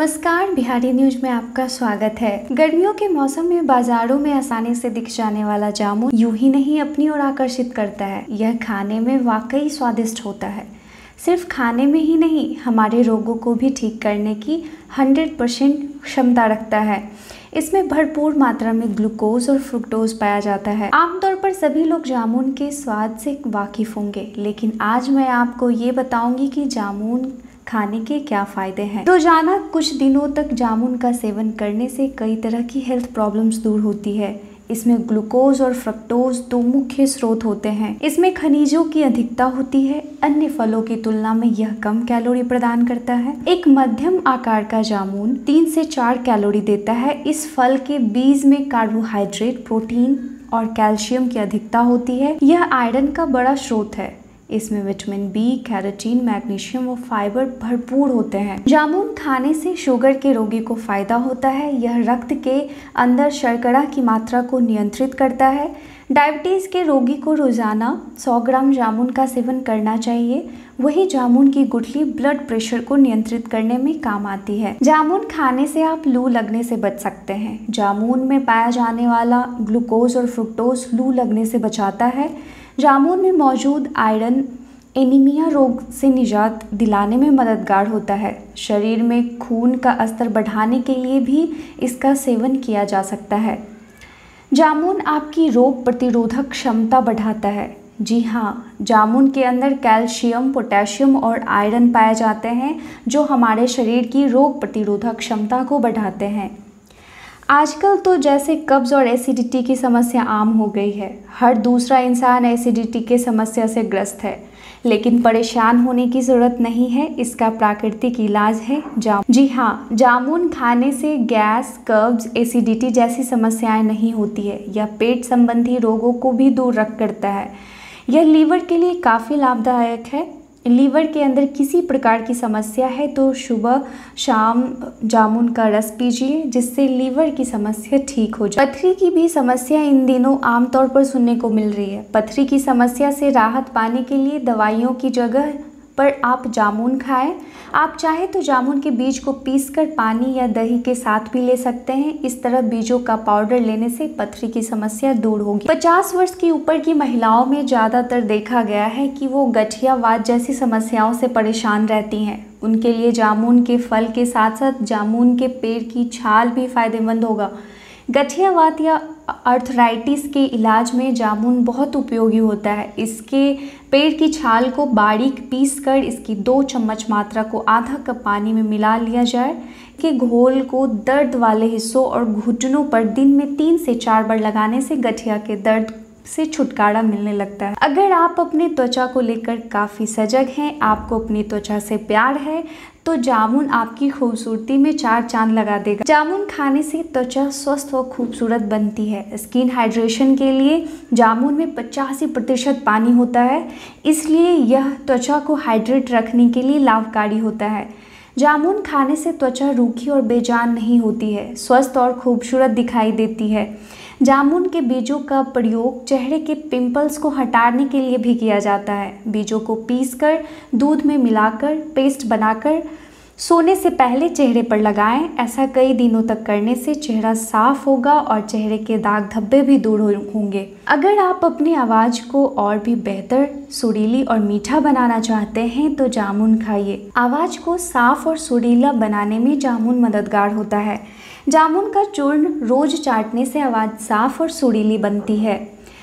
नमस्कार, बिहारी न्यूज में आपका स्वागत है। गर्मियों के मौसम में बाजारों में आसानी से दिख जाने वाला जामुन यूं ही नहीं अपनी ओर आकर्षित करता है, यह खाने में वाकई स्वादिष्ट होता है। सिर्फ खाने में ही नहीं, हमारे रोगों को भी ठीक करने की 100% क्षमता रखता है। इसमें भरपूर मात्रा में ग्लूकोज और फ्रुक्टोज पाया जाता है। आमतौर पर सभी लोग जामुन के स्वाद से वाकिफ होंगे, लेकिन आज मैं आपको ये बताऊंगी कि जामुन खाने के क्या फ़ायदे हैं। रोजाना कुछ दिनों तक जामुन का सेवन करने से कई तरह की हेल्थ प्रॉब्लम्स दूर होती है। इसमें ग्लूकोज और फ्रक्टोज दो मुख्य स्रोत होते हैं। इसमें खनिजों की अधिकता होती है। अन्य फलों की तुलना में यह कम कैलोरी प्रदान करता है। एक मध्यम आकार का जामुन 3 से 4 कैलोरी देता है। इस फल के बीज में कार्बोहाइड्रेट, प्रोटीन और कैल्शियम की अधिकता होती है। यह आयरन का बड़ा स्रोत है। इसमें विटामिन बी, कैरोटीन, मैग्नीशियम और फाइबर भरपूर होते हैं। जामुन खाने से शुगर के रोगी को फायदा होता है। यह रक्त के अंदर शर्करा की मात्रा को नियंत्रित करता है। डायबिटीज़ के रोगी को रोजाना 100 ग्राम जामुन का सेवन करना चाहिए। वही जामुन की गुठली ब्लड प्रेशर को नियंत्रित करने में काम आती है। जामुन खाने से आप लू लगने से बच सकते हैं। जामुन में पाया जाने वाला ग्लूकोज और फ्रुक्टोज लू लगने से बचाता है। जामुन में मौजूद आयरन एनीमिया रोग से निजात दिलाने में मददगार होता है। शरीर में खून का स्तर बढ़ाने के लिए भी इसका सेवन किया जा सकता है। जामुन आपकी रोग प्रतिरोधक क्षमता बढ़ाता है। जी हाँ, जामुन के अंदर कैल्शियम, पोटेशियम और आयरन पाए जाते हैं, जो हमारे शरीर की रोग प्रतिरोधक क्षमता को बढ़ाते हैं। आजकल तो जैसे कब्ज़ और एसिडिटी की समस्या आम हो गई है। हर दूसरा इंसान एसिडिटी के समस्या से ग्रस्त है, लेकिन परेशान होने की ज़रूरत नहीं है। इसका प्राकृतिक इलाज है जामुन। जी हाँ, जामुन खाने से गैस, कब्ज़, एसिडिटी जैसी समस्याएं नहीं होती है। यह पेट संबंधी रोगों को भी दूर रख करता है। यह लीवर के लिए काफ़ी लाभदायक है। लीवर के अंदर किसी प्रकार की समस्या है तो सुबह शाम जामुन का रस पीजिए, जिससे लीवर की समस्या ठीक हो जाए। पथरी की भी समस्या इन दिनों आमतौर पर सुनने को मिल रही है। पथरी की समस्या से राहत पाने के लिए दवाइयों की जगह पर आप जामुन खाएं। आप चाहे तो जामुन के बीज को पीसकर पानी या दही के साथ भी ले सकते हैं। इस तरह बीजों का पाउडर लेने से पथरी की समस्या दूर होगी। 50 वर्ष की ऊपर की महिलाओं में ज़्यादातर देखा गया है कि वो गठियावात जैसी समस्याओं से परेशान रहती हैं। उनके लिए जामुन के फल के साथ साथ जामुन के पेड़ की छाल भी फायदेमंद होगा। गठियावात या आर्थराइटिस के इलाज में जामुन बहुत उपयोगी होता है। इसके पेड़ की छाल को बारीक पीसकर इसकी 2 चम्मच मात्रा को आधा कप पानी में मिला लिया जाए कि घोल को दर्द वाले हिस्सों और घुटनों पर दिन में 3 से 4 बार लगाने से गठिया के दर्द से छुटकारा मिलने लगता है। अगर आप अपनी त्वचा को लेकर काफ़ी सजग हैं, आपको अपनी त्वचा से प्यार है, तो जामुन आपकी खूबसूरती में 4 चांद लगा देगा। जामुन खाने से त्वचा स्वस्थ व खूबसूरत बनती है। स्किन हाइड्रेशन के लिए जामुन में 85% पानी होता है, इसलिए यह त्वचा को हाइड्रेट रखने के लिए लाभकारी होता है। जामुन खाने से त्वचा रूखी और बेजान नहीं होती है, स्वस्थ और खूबसूरत दिखाई देती है। जामुन के बीजों का प्रयोग चेहरे के पिंपल्स को हटाने के लिए भी किया जाता है। बीजों को पीसकर दूध में मिलाकर पेस्ट बनाकर सोने से पहले चेहरे पर लगाएं। ऐसा कई दिनों तक करने से चेहरा साफ होगा और चेहरे के दाग धब्बे भी दूर होंगे। अगर आप अपनी आवाज़ को और भी बेहतर, सुरीली और मीठा बनाना चाहते हैं तो जामुन खाइए। आवाज़ को साफ और सुरीला बनाने में जामुन मददगार होता है। जामुन का चूर्ण रोज चाटने से आवाज़ साफ और सुरीली बनती है।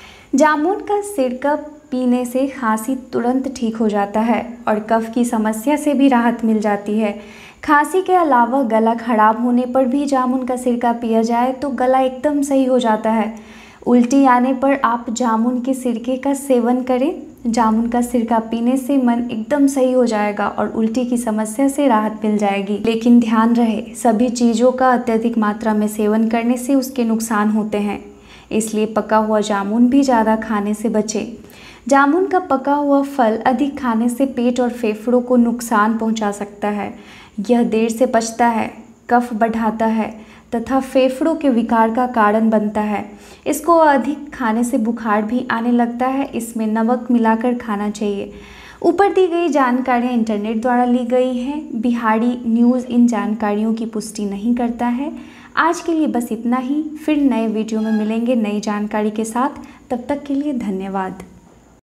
जामुन का सिरका पीने से खांसी तुरंत ठीक हो जाता है और कफ की समस्या से भी राहत मिल जाती है। खांसी के अलावा गला खराब होने पर भी जामुन का सिरका पिया जाए तो गला एकदम सही हो जाता है। उल्टी आने पर आप जामुन के सिरके का सेवन करें। जामुन का सिरका पीने से मन एकदम सही हो जाएगा और उल्टी की समस्या से राहत मिल जाएगी। लेकिन ध्यान रहे, सभी चीज़ों का अत्यधिक मात्रा में सेवन करने से उसके नुकसान होते हैं, इसलिए पका हुआ जामुन भी ज़्यादा खाने से बचें। जामुन का पका हुआ फल अधिक खाने से पेट और फेफड़ों को नुकसान पहुंचा सकता है। यह देर से पचता है, कफ बढ़ाता है तथा फेफड़ों के विकार का कारण बनता है। इसको अधिक खाने से बुखार भी आने लगता है। इसमें नमक मिलाकर खाना चाहिए। ऊपर दी गई जानकारियाँ इंटरनेट द्वारा ली गई हैं। बिहारी न्यूज़ इन जानकारियों की पुष्टि नहीं करता है। आज के लिए बस इतना ही। फिर नए वीडियो में मिलेंगे नई जानकारी के साथ। तब तक के लिए धन्यवाद।